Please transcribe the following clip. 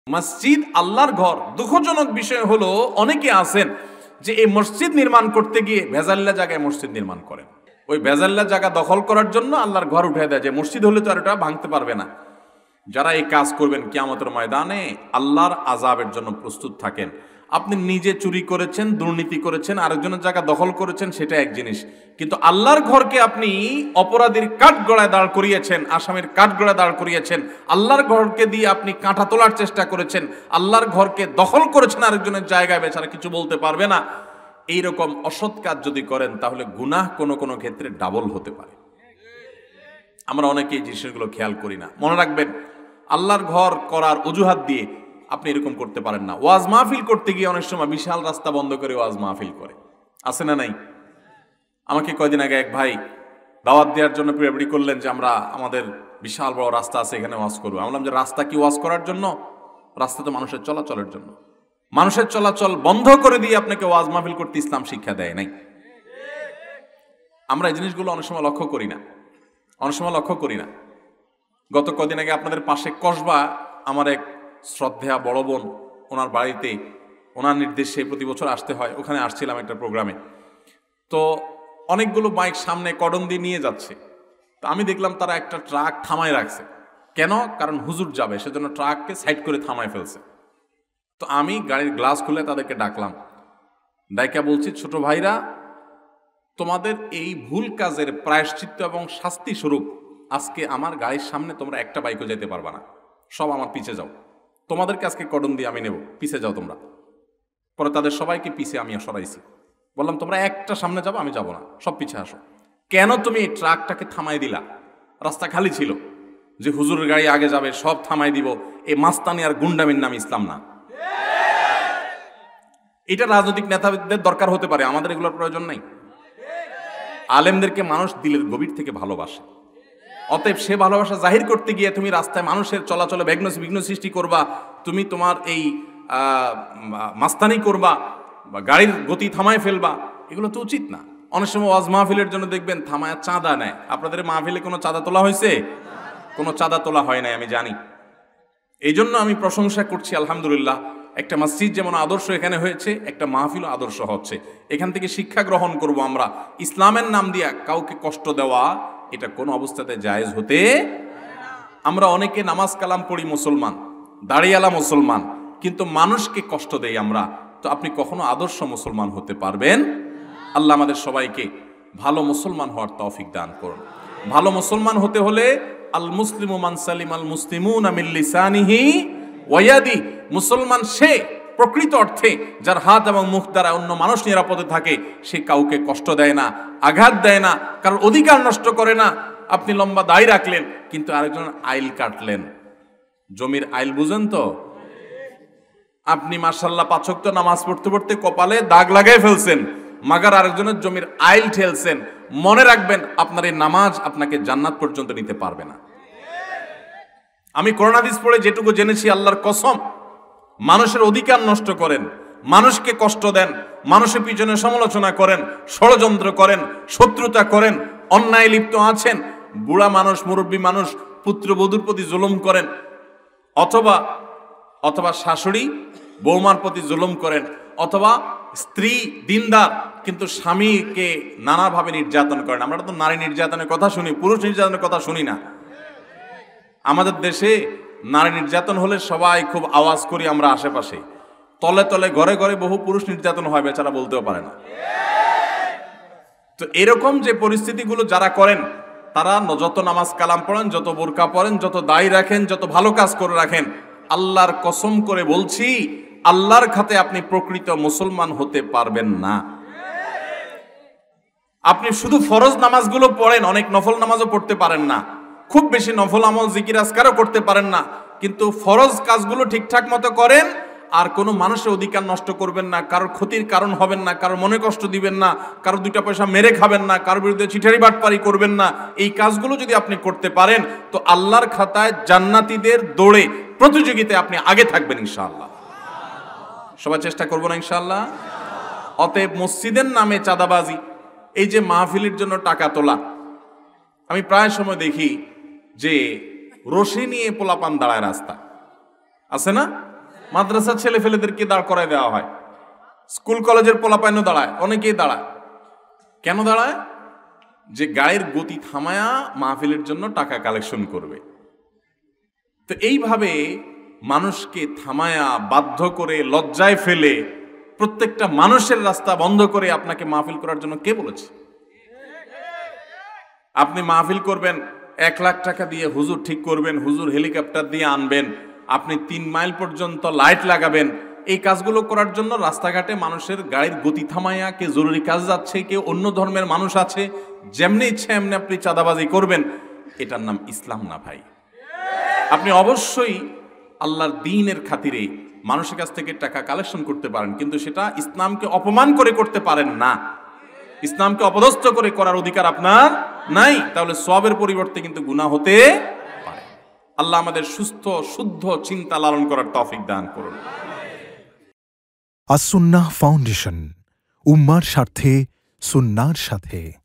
মসজিদ আল্লাহর ঘর। দুঃখজনক বিষয় হলো অনেকে আছেন যে এই মসজিদ নির্মাণ করতে গিয়ে ভেজাল্লা জায়গায় মসজিদ নির্মাণ করেন। ওই ভেজাল্লা জায়গা দখল করার জন্য আল্লাহর ঘর উঠে দেয়, যে মসজিদ হলে তো আর এটা ভাঙতে পারবে না। যারা এই কাজ করবেন কিয়ামতের ময়দানে আল্লাহর আযাবের জন্য প্রস্তুত থাকেন। আপনি নিজে চুরি করেছেন, দুর্নীতি করেছেন, আরেকজনের জায়গা দখল করেছেন, সেটা এক জিনিস, কিন্তু আল্লাহর ঘরকে আপনি অপরাধীর কাঠগড়ায় দাঁড় করিয়েছেন, আসামির কাঠগড়ায় দাঁড় করিয়েছেন, আল্লাহর ঘরকে দিয়ে আপনি কাঁটা তোলার চেষ্টা করেছেন, আল্লাহর ঘরকে দখল করেছেন আরেকজনের জায়গায়, বেচারা কিছু বলতে পারবে না। এইরকম অসৎ কাজ যদি করেন তাহলে গুনাহ কোনো কোনো ক্ষেত্রে ডাবল হতে পারে। আমরা অনেকে এই জিনিসগুলো খেয়াল করি না। মনে রাখবেন, আল্লাহর ঘর করার অজুহাত দিয়ে আপনি এরকম করতে পারেন না। ওয়াজ মাহফিল করতে গিয়ে অনেক সময় বিশাল রাস্তা বন্ধ করে ওয়াজ মাহফিল করে, আছে না নাই? আমাকে কয়দিন আগে এক ভাই দাওয়াত দেওয়ার জন্য প্রিপারেটরি করলেন যে আমরা আমাদের বিশাল বড় রাস্তা আছে, এখানে ওয়াজ করবো। আমি বললাম যে রাস্তা কি ওয়াজ করার জন্য? রাস্তা তো মানুষের চলাচলের জন্য। মানুষের চলাচল বন্ধ করে দিয়ে আপনাকে ওয়াজ মাহফিল করতে ইসলাম শিক্ষা দেয় নাই। আমরা এই জিনিসগুলো অনেক সময় লক্ষ্য করি না। গত কদিন আগে আপনাদের পাশে কসবা, আমার এক শ্রদ্ধেয়া বড় বোন, ওনার বাড়িতে ওনার নির্দেশে প্রতি বছর আসতে হয়, ওখানে আসছিলাম একটা প্রোগ্রামে। তো অনেকগুলো বাইক সামনে কর্ডন দিয়ে নিয়ে যাচ্ছে। তো আমি দেখলাম তারা একটা ট্রাক থামায় রাখছে। কেন? কারণ হুজুর যাবে, সেজন্য ট্রাককে সাইড করে থামায় ফেলছে। তো আমি গাড়ির গ্লাস খুলে তাদেরকে ডাকলাম, ডাইকা বলছি, ছোট ভাইরা, তোমাদের এই ভুল কাজের প্রায়শ্চিত্ত এবং শাস্তি স্বরূপ আজকে আমার গাড়ির সামনে তোমরা একটা বাইকও যেতে পারবা না, সব আমার পিছে যাও। তোমাদেরকে আজকে কর্ডন দিয়ে আমি নেব, পিছে যাও তোমরা। পরে তাদের সবাইকে পিছে আমি সরাইছি, বললাম তোমরা একটা সামনে যাবো, আমি যাব না, সব পিছে আসো। কেন তুমি এই ট্রাকটাকে থামাই দিলা? রাস্তা খালি ছিল, যে হুজুরের গাড়ি আগে যাবে সব থামাই দিব, এই মাস্তানি আর গুন্ডামির নাম ইসলাম না। এটা রাজনৈতিক নেতাদের দরকার হতে পারে, আমাদের এগুলোর প্রয়োজন নাই। আলেমদেরকে মানুষ দিলের গভীর থেকে ভালোবাসে, অতএব সে ভালোবাসা জাহির করতে গিয়ে তুমি রাস্তায় মানুষের চলাচলে বিঘ্ন সৃষ্টি করবা, তুমি তোমার এই মাস্তানি করবা বা গাড়ির গতি থামায় ফেলবা, এগুলো তো উচিত না। অনেক সময় ওয়াজ মাহফিলের জন্য দেখবেন থামায় চাঁদা নেয়। আপনাদের মাহফিলে কোনো চাঁদা তোলা হয়েছে? কোনো চাঁদা তোলা হয় নাই, আমি জানি। এই জন্য আমি প্রশংসা করছি, আলহামদুলিল্লাহ। একটা মসজিদ যেমন আদর্শ এখানে হয়েছে, একটা মাহফিলও আদর্শ হচ্ছে। এখান থেকে শিক্ষা গ্রহণ করব আমরা। ইসলামের নাম দিয়া কাউকে কষ্ট দেওয়া এটা কোনো অবস্থাতে জায়েজ হতে। আমরা অনেকে নামাজ কালাম পড়ি, মুসলমান, দাড়িয়ালা মুসলমান, কিন্তু মানুষকে কষ্ট দেই আমরা। তো আপনি কখনো আদর্শ মুসলমান হতে পারবেন? আল্লাহ আমাদের সবাইকে ভালো মুসলমান হওয়ার তৌফিক দান করুন। ভালো মুসলমান হতে হলে আল মুসলিমু মান সালিম আল মুসলিমুনা মিন লিসানিহি ওয়া ইয়াদি, মুসলমান সে প্রকৃত অর্থে যার হাত এবং মুখ দ্বারা অন্য মানুষ নিরাপদে থাকে, সে কাউকে কষ্ট দেয় না, আঘাত দেয় না, কারোর অধিকার নষ্ট করে না। আপনি লম্বা দাড়ি রাখলেন কিন্তু আরেকজন আইল কাটলেন, জমির আইল বুঝেন তো? আপনি মাশাআল্লাহ ৫ ওয়াক্ত নামাজ পড়তে পড়তে কপালে দাগ লাগাই ফেলছেন, মাগার আরেকজনের জমির আইল ঠেলছেন। মনে রাখবেন, আপনার এই নামাজ আপনাকে জান্নাত পর্যন্ত নিতে পারবে না। আমি কোরআন হাদিস পড়ে যেটুকু জেনেছি, আল্লাহর কসম, মানুষের অধিকার নষ্ট করেন, মানুষকে কষ্ট দেন, মানুষের পিছনে সমালোচনা করেন, ষড়যন্ত্র করেন, শত্রুতা করেন, অন্যায় লিপ্ত আছেন, বুড়া মানুষ, মুরব্বী মানুষ পুত্রবধূর প্রতি জুলুম করেন, অথবা শাশুড়ি বৌমার প্রতি জুলুম করেন, অথবা স্ত্রী দিনদার কিন্তু স্বামীকে নানাভাবে নির্যাতন করেন। আমরা তো নারী নির্যাতনের কথা শুনি, পুরুষ নির্যাতনের কথা শুনি না। আমাদের দেশে নারী নির্যাতন হলে সবাই খুব আওয়াজ করি আমরা আশেপাশে, তলে তলে ঘরে ঘরে বহু পুরুষ নির্যাতন হয়, বেচারা বলতেও পারে না। তো এরকম যে পরিস্থিতিগুলো যারা করেন, তারা যত নামাজ কালাম পড়েন, যত বোরকা পড়েন, যত দাড়ি রাখেন, যত ভালো কাজ করে রাখেন, আল্লাহর কসম করে বলছি, আল্লাহর খাতে আপনি প্রকৃত মুসলমান হতে পারবেন না। আপনি শুধু ফরজ নামাজগুলো পড়েন, অনেক নফল নামাজও পড়তে পারেন না, খুব বেশি নফল আমল জিকির আজকারও করতে পারেন না, কিন্তু ফরজ কাজগুলো ঠিকঠাক মতো করেন, আর কোনো মানুষের অধিকার নষ্ট করবেন না, কারোর ক্ষতির কারণ হবেন না, কারোর মনে কষ্ট দিবেন না, কারো 2টা পয়সা মেরে খাবেন না, কারোর বিরুদ্ধে চিঠারি বাটপারি করবেন না। এই কাজগুলো যদি আপনি করতে পারেন, তো আল্লাহর খাতায় জান্নাতীদের দৌড়ে প্রতিযোগিতায় আপনি আগে থাকবেন ইনশাআল্লাহ। সবাই চেষ্টা করবো না ইনশাআল্লাহ? অতএব মসজিদের নামে চাঁদাবাজি, এই যে মাহফিলের জন্য টাকা তোলা, আমি প্রায় সময় দেখি যে রশি নিয়ে পোলাপান দাঁড়ায় রাস্তা, আছে না? মাদ্রাসার ছেলে ফেলেদেরকে দাঁড় করায় দেওয়া হয়, স্কুল কলেজের পোলাপাইনও দাঁড়ায়, অনেকেই দাঁড়ায়। কেন দাঁড়ায়? যে গায়ের গতি থামায়া মাহফিলের জন্য টাকা কালেকশন করবে। তো এইভাবে মানুষকে থামায়া বাধ্য করে লজ্জায় ফেলে প্রত্যেকটা মানুষের রাস্তা বন্ধ করে আপনাকে মাহফিল করার জন্য কে বলেছে? আপনি মাহফিল করবেন 1 লাখ টাকা দিয়ে, হুজুর ঠিক করবেন, হুজুর হেলিকপ্টার দিয়ে আনবেন, আপনি 3 মাইল পর্যন্ত লাইট লাগাবেন। এই কাজগুলো করার জন্য রাস্তাঘাটে মানুষের গাড়ির গতি থামাইয়া, কে জরুরি কাজ যাচ্ছে, কে অন্য ধর্মের মানুষ আছে, যেমনি ইচ্ছে এমনি আপনি চাঁদাবাজি করবেন, এটার নাম ইসলাম না ভাই। আপনি অবশ্যই আল্লাহর দ্বীনের খাতিরে মানুষের কাছ থেকে টাকা কালেকশন করতে পারেন, কিন্তু সেটা ইসলামকে অপমান করে করতে পারেন না। ইসলামকে অপদস্থ করে করার অধিকার আপনার নাই, তাহলে সওয়াবের পরিবর্তে কিন্তু গুনাহ হতে পারে। আল্লাহ আমাদের সুস্থ শুদ্ধ চিন্তা লালন করার তৌফিক দান করুন। আস-সুন্নাহ ফাউন্ডেশন, উম্মার স্বার্থে সুন্নাহর সাথে।